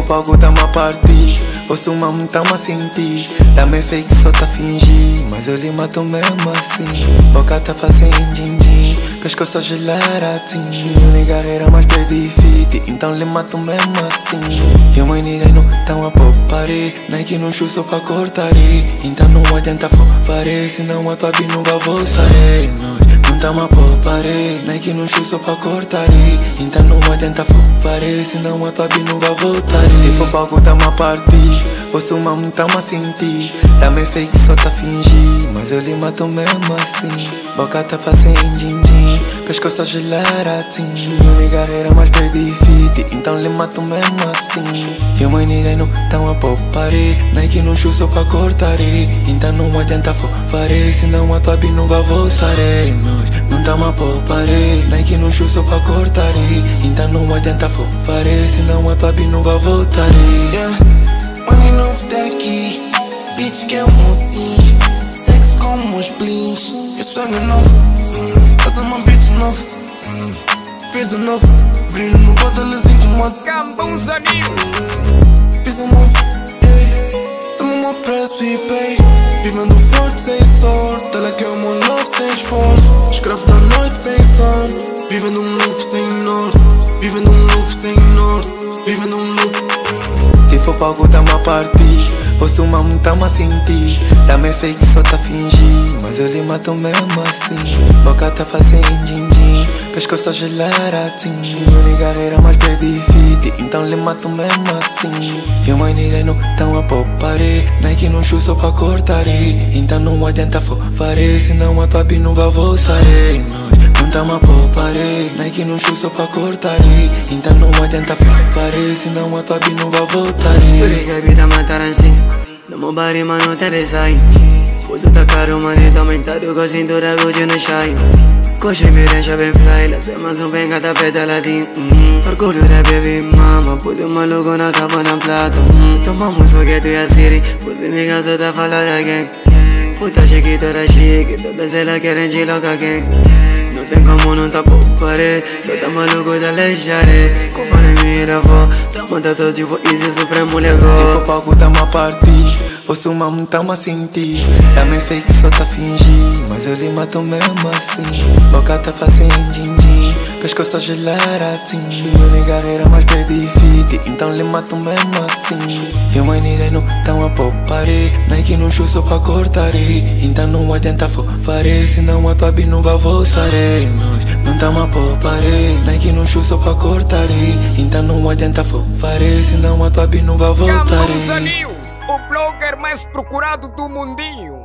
for algo tá-me a partir, ouço uma tá-me a sentir. Tá-me fake só tá a fingir, mas eu lhe mato mesmo assim. Boca tá fazendo din-din, pescoço a gelar assim. Minha carreira mais pede fit, então lhe mato mesmo assim. E mãe ninguém não tão a poupare, Nike não chuo só pra cortar. Então não adianta fofare, senão a tua bi não vai voltar. Nós não tamo a poupare, Nike não chuo só pra cortar. Então não adianta fofare, senão a tua bi não vai voltar. Se for pra algo tamo a partir, ouço uma tamo a sentir. Tá-me fake só tá a fingir, mas eu lhe mato mesmo assim. Boca tá fazendo din-din, pescoço a gelar assim. Minha carreira mais pede fit, então lhe mato mesmo assim. E mãe ninguém não tão a poupare, Nike não chuo só pra cortar. Então não adianta fofare, senão a tua bi não vai voltar. Nós não tamo a poupare, Nike não chuo só pra cortar. Então não adianta fofare, senão a tua bi não vai voltar. Money novo daqui, bitch que é um mocinho, sexo como os blins. Eu sonho novo, casa uma bitch novo, fiz um novo, brilho no botãozinho de moto. Campos Amigos. Fiz um novo, tamo uma preço e pay, vivendo forte sem sorte. Ela quer uma love sem esforço, escravo da noite sem sono, vivendo um loop sem norte, vivendo um loop sem norte, vivendo um loop. Se for pra algo tá-me a partir, ouço uma tá-me a sentir. Tá-me fake só tá a fingir, mas eu lhe mato mesmo assim. Boca tá fazendo din-din, pescoço a gelar assim. Minha carreira mais pede fit, então lhe mato mesmo assim. E mãe ninguém não tão a poupare, Nike não chuo só pra cortar. Então não adianta fofare, senão a tua bi não vai voltar. Nós não tamo a poupare, Nike não chuo só pra cortar. Então não adianta fofare, senão a tua bi não vai voltar. Porque a vida matar assim, no meu body mano te desai. Puto tá caro, mano, tá aumentado com a cintura Gucci no shine. Coxa me deixa bem fly, la sema son venga tá peta latim. Orgulho da baby mama, puto maluco na capa na plata. Tomamos foguete e a city, puto nigga só tá falando again. Puta chiquita da chique, todas elas querem de louca gang. Não tem como não tá poupare, só tá maluco da lejare. Compare mira vó, tá monta todo tipo easy supremo legó. Se for pra algo tá-me a partir, ouço uma tá-me a sentir. Tá-me fake só tá a fingir, mas eu lhe mato mesmo assim. Boca tá fazendo din-din, pescoço a gelar assim. Minha carreira mais pede fit, então lhe mato mesmo assim. E mãe ninguém não tão a poupare, Nike não chuo só pra cortar. Então não adianta fofare, senão a tua bi não vai voltar. Nós não tamo a poupare, Nike não chuo só pra cortar. Então não adianta fofare, senão a tua bi não vai voltar. Campos Amigos, o blogger mais procurado do mundinho.